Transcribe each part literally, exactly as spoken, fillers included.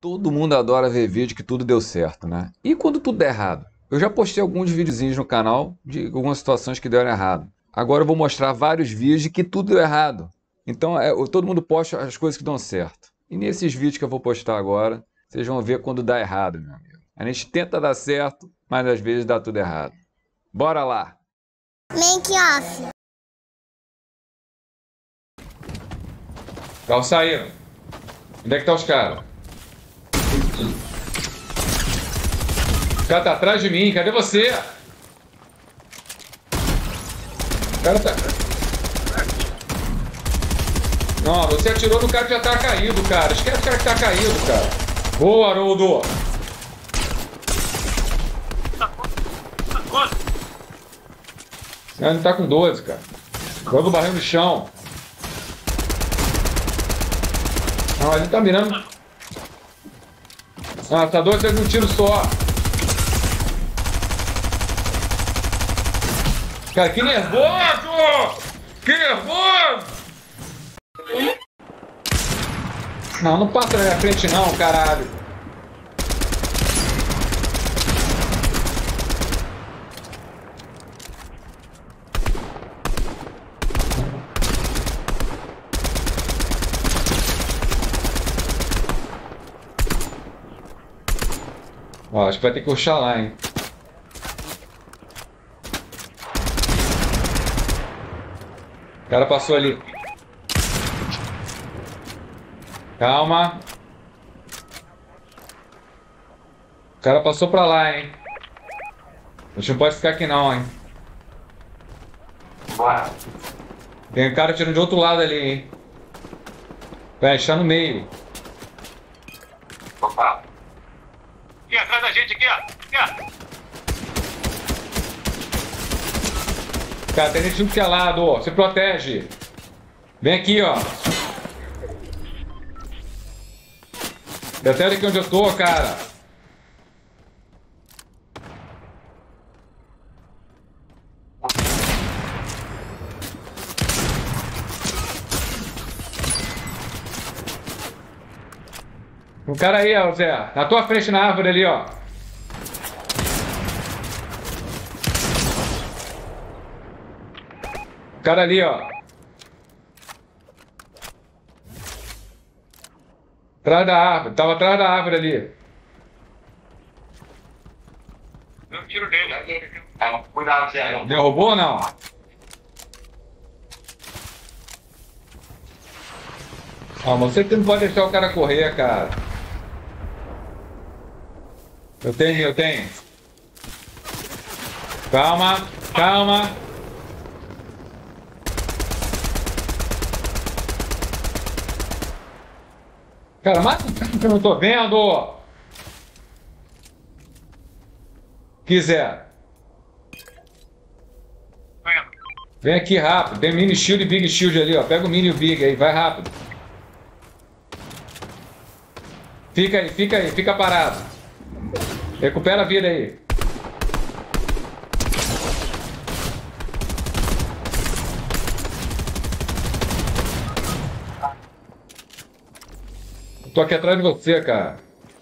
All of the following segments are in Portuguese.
Todo mundo adora ver vídeo que tudo deu certo, né? E quando tudo der errado? Eu já postei alguns videozinhos no canal de algumas situações que deram errado. Agora eu vou mostrar vários vídeos de que tudo deu errado. Então é, todo mundo posta as coisas que dão certo. E nesses vídeos que eu vou postar agora, vocês vão ver quando dá errado, meu amigo. A gente tenta dar certo, mas às vezes dá tudo errado. Bora lá! Make off. Carro saíram. Onde é que tá os caras? O cara tá atrás de mim, cadê você? O cara tá... Não, você atirou no cara que já tá caído, cara. Esquece o cara que tá caído, cara. Boa, Haroldo. Ele tá com doze, cara. Joga o barril no chão. Ah, ele tá mirando. Ah, tá doido, teve um tiro só. Cara, que nervoso! Que nervoso! Não, não passa na minha frente não, caralho. Ó, acho que vai ter que puxar lá, hein. O cara passou ali. Calma. O cara passou pra lá, hein. A gente não pode ficar aqui não, hein. Tem um cara tirando de outro lado ali, hein. Vai, está no meio. Opa. Aqui atrás da gente, aqui, ó. Aqui, ó. Cara, tem gente junto que é lado, ó. Se protege. Vem aqui, ó. Deteve aqui onde eu tô, cara. O cara aí, ó, Zé. Na tua frente, na árvore ali, ó. O cara ali, ó. Atrás da árvore. Tava atrás da árvore ali. Deu um tiro dele. Cuidado, Zé. Derrubou ou não? Ah, mas você não pode deixar o cara correr, cara. Eu tenho, eu tenho. Calma, calma. Cara, mata o cara que eu não tô vendo. Quiser. Vem aqui rápido. Tem mini shield e big shield ali, ó. Pega o mini e o big aí, vai rápido. Fica aí, fica aí, fica parado. Recupera a vida aí. Tô aqui atrás de você, cara.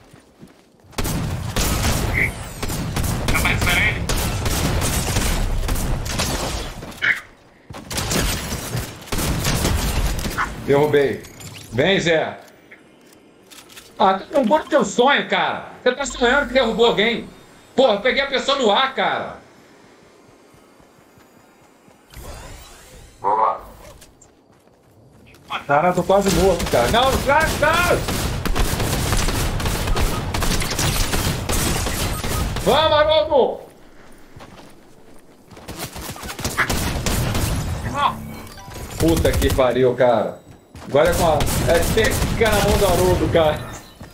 Rapaz, espera ele. Derrubei. Vem, Zé. Ah, tu não pode ter o sonho, cara. Você tá sonhando que derrubou alguém. Porra, eu peguei a pessoa no ar, cara. Boa. Cara, tô quase morto, cara. Não, cara, cara! Vamos, Haroldo! Puta que pariu, cara. Agora é com a... É, tem que ficar na mão do Haroldo, cara.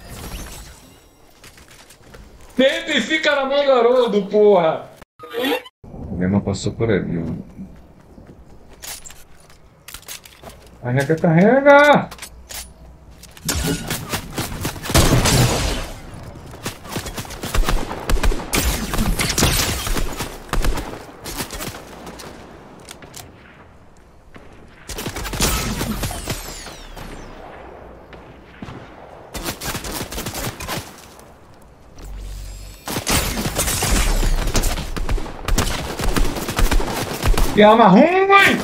Sempre fica na mão do Haroldo, porra! O mesmo passou por ali, ó. Carrega, carrega! Que arma ruim!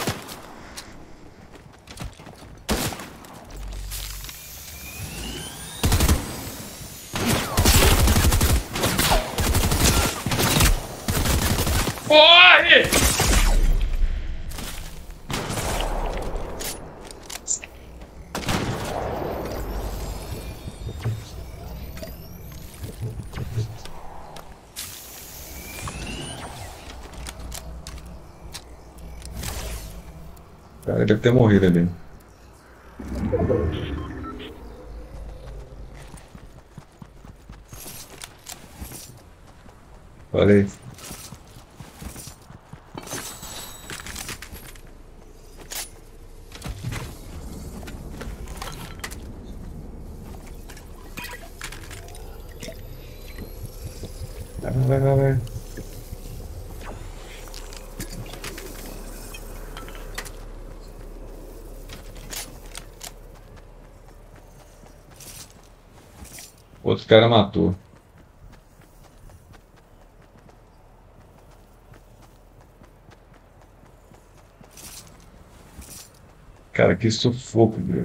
Corre! Cara, deve ter morrido ali. Falei. Vai, vai, vai, vai. Outro cara matou. Cara, que sufoco, velho.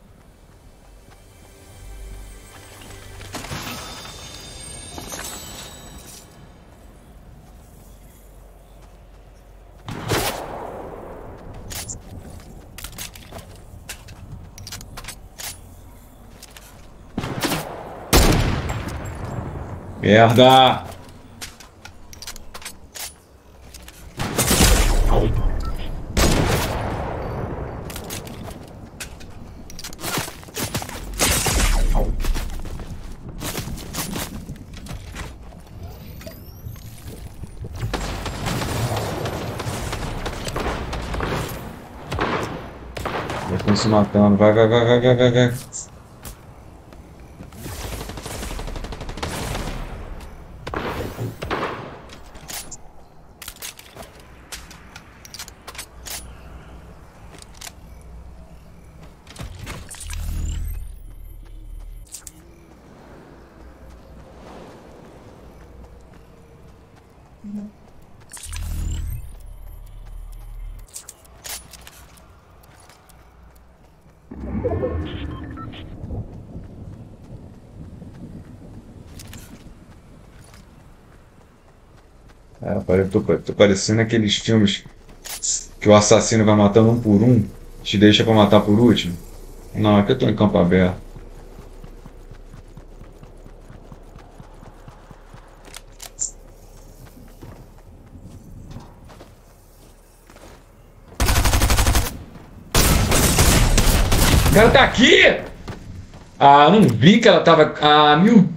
Merda! Estão se matando. Vai, vai, vai, vai, vai, vai, vai. É, eu tô, tô parecendo aqueles filmes que o assassino vai matando um por um, te deixa pra matar por último. Não, aqui eu tô em campo aberto. O cara tá aqui! Ah, não vi que ela tava. Ah, meu.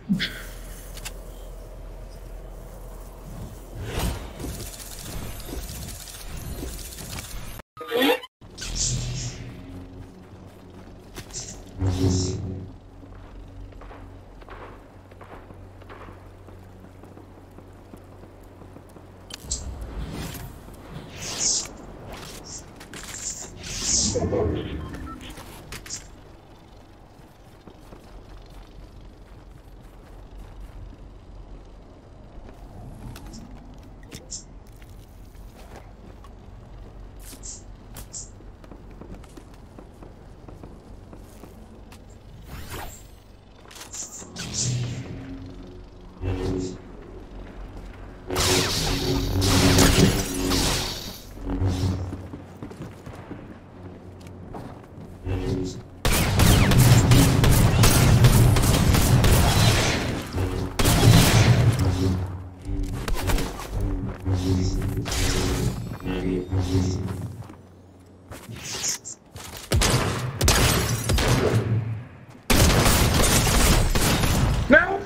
Não!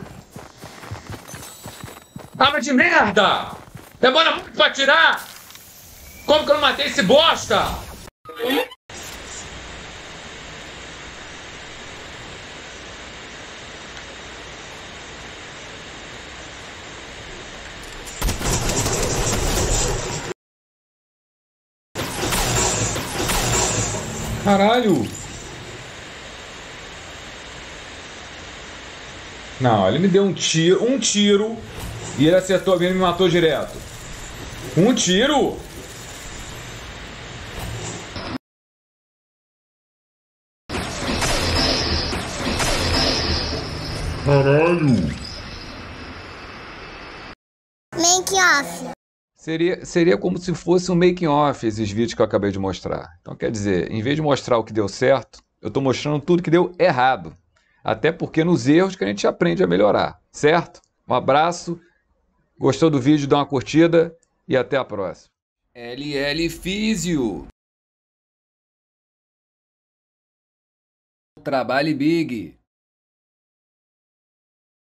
Arma de merda! Demora muito pra atirar! Como que eu não matei esse bosta? Caralho! Não, ele me deu um tiro, um tiro, e ele acertou a minha e me matou direto. Um tiro? Make off. Seria, seria como se fosse um making off esses vídeos que eu acabei de mostrar. Então quer dizer, em vez de mostrar o que deu certo, eu estou mostrando tudo que deu errado. Até porque nos erros que a gente aprende a melhorar, certo? Um abraço, gostou do vídeo, dá uma curtida e até a próxima. L L Físio. Trabalhe Big.